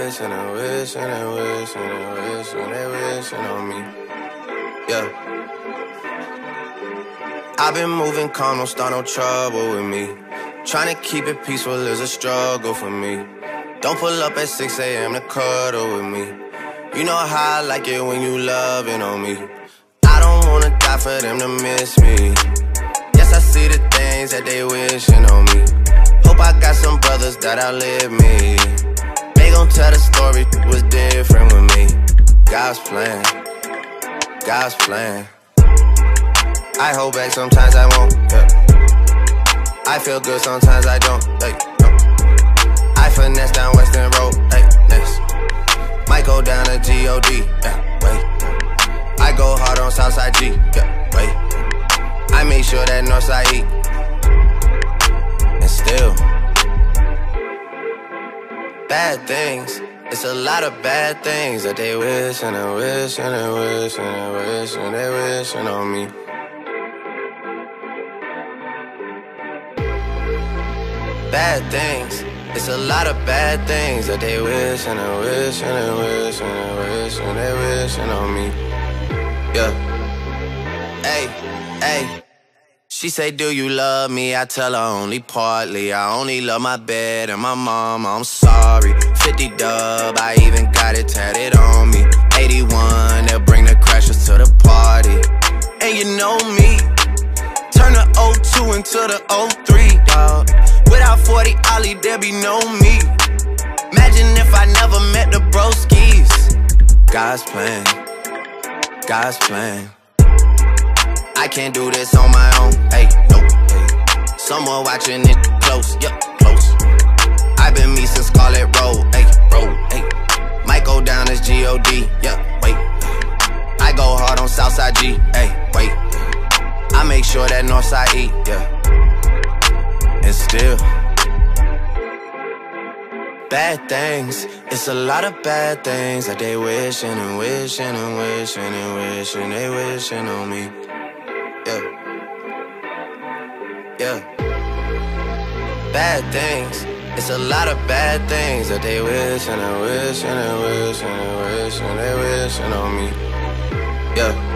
wish and they wish and they wish and they wish and they wishing on me. Yeah. I've been moving calm, don't start no trouble with me. Trying to keep it peaceful is a struggle for me. Don't pull up at 6 a.m. to cuddle with me. You know how I like it when you loving on me. I don't wanna die for them to miss me. Yes, I see the things that they wishing on me. Hope I got some brothers that outlive me. They gon' tell the story was different with me. God's plan, God's plan. I hold back, sometimes I won't, yeah. I feel good, sometimes I don't, hey, no. I finesse down Western Road, hey, next. Might go down to G.O.D., yeah, wait. I go hard on Southside G, yeah, wait. I make sure that Northside eat. And still bad things, it's a lot of bad things that they wish and they wish and they wish and they wish and they wishing on me. Bad things, it's a lot of bad things that they wish and they wish and they wish and they wish and they wishing on me. Yeah. Hey, hey. She say, do you love me? I tell her only partly. I only love my bed and my mama, I'm sorry. 50 dub, I even got it tatted on me. 81, they'll bring the crashers to the party. And you know me, turn the 02 into the 03, dawg. Without 40 Ollie, there be no me. Imagine if I never met the broskies. God's plan, God's plan. I can't do this on my own, hey, no, hey. Someone watching it close, yup, close. I've been me since Scarlet Road, hey, road, hey. Might go down as G.O.D., yeah, wait. I go hard on Southside G, hey, wait. I make sure that Northside eat, yeah. And still bad things, it's a lot of bad things that they wishing and wishing and wishing and wishing they wishing on me. Yeah, yeah. Bad things, it's a lot of bad things that they wish and they wish and they wish and they wish and they wishing on me. Yeah.